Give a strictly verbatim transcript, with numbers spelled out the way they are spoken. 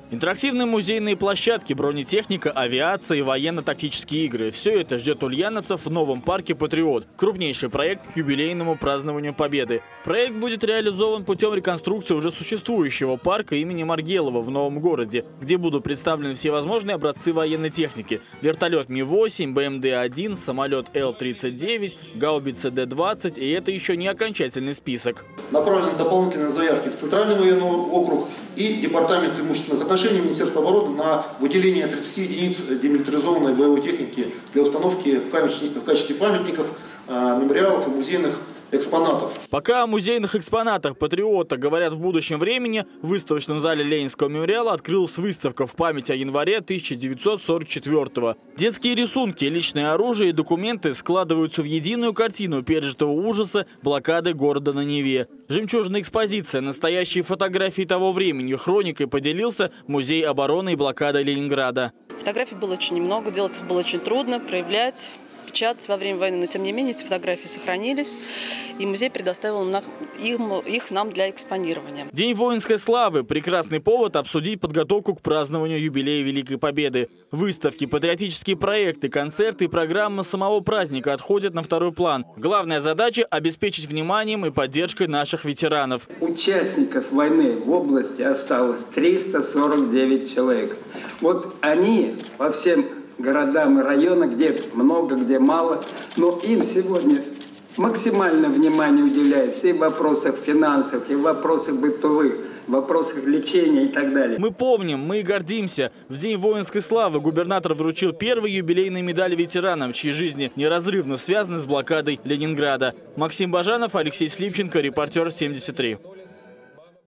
Интерактивные музейные площадки, бронетехника, авиация и военно-тактические игры – все это ждет ульяновцев в новом парке «Патриот». Крупнейший проект к юбилейному празднованию Победы. Проект будет реализован путем реконструкции уже существующего парка имени Маргелова в Новом городе, где будут представлены всевозможные образцы военной техники – вертолет Ми восемь, Бэ Эм Дэ один, самолет Эл тридцать девять, гаубица Дэ двадцать, и это еще не окончательный список. Направлены дополнительные заявки в Центральный военный округ и Департамент имущественных отношений Министерства обороны на выделение тридцати единиц демилитаризованной боевой техники для установки в качестве памятников, мемориалов и музейных экспонатов. Пока о музейных экспонатах «Патриота» говорят в будущем времени, в выставочном зале Ленинского мемориала открылась выставка в память о январе тысяча девятьсот сорок четвёртого. Детские рисунки, личное оружие и документы складываются в единую картину пережитого ужаса блокады города на Неве. Жемчужная экспозиция, настоящие фотографии того времени, хроникой поделился Музей обороны и блокады Ленинграда. Фотографий было очень немного, делать их было очень трудно, проявлять, печатать во время войны, но тем не менее эти фотографии сохранились, и музей предоставил их нам для экспонирования. День воинской славы – прекрасный повод обсудить подготовку к празднованию юбилея Великой Победы. Выставки, патриотические проекты, концерты и программа самого праздника отходят на второй план. Главная задача – обеспечить вниманием и поддержкой наших ветеранов. Участников войны в области осталось триста сорок девять человек. Вот они по всем городам и районам, где много, где мало, но им сегодня максимальное внимание уделяется и в вопросах финансов, и в вопросах бытовых, в вопросах лечения и так далее. Мы помним, мы гордимся. В День воинской славы губернатор вручил первые юбилейные медали ветеранам, чьи жизни неразрывно связаны с блокадой Ленинграда. Максим Бажанов, Алексей Слипченко, Репортер семьдесят три.